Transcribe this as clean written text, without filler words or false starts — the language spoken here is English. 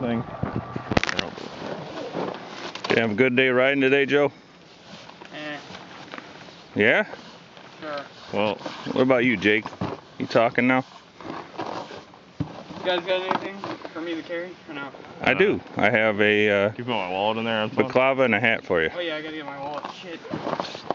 thing. You have a good day riding today, Joe? Yeah? Sure. Well, what about you, Jake? You talking now? You guys got anything for me to carry or no? I do. I have a you put my wallet in there. baklava and a hat for you. Oh yeah, I gotta get my wallet. Shit.